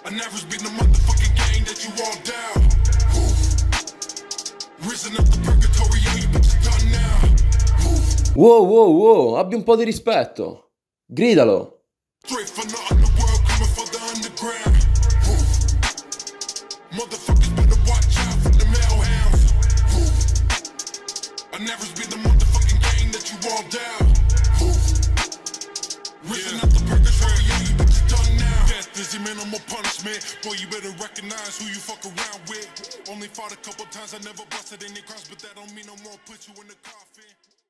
I never been the motherfucking gang that you all down. Risen up the purgatory, you bitches done now. Wow, wow, wow, abbi un po' di rispetto. Gridalo. Straight from the underworld, coming for the underground. Motherfuckers better watch out for the mailhounds. I never been the motherfucking gang that you all down. Risen up the purgatory, you bitches done now. Death is your minimal punishment. Boy, you better recognize who you fuck around with. Only fought a couple times, I never busted any crimes, but that don't mean no more put you in the coffin.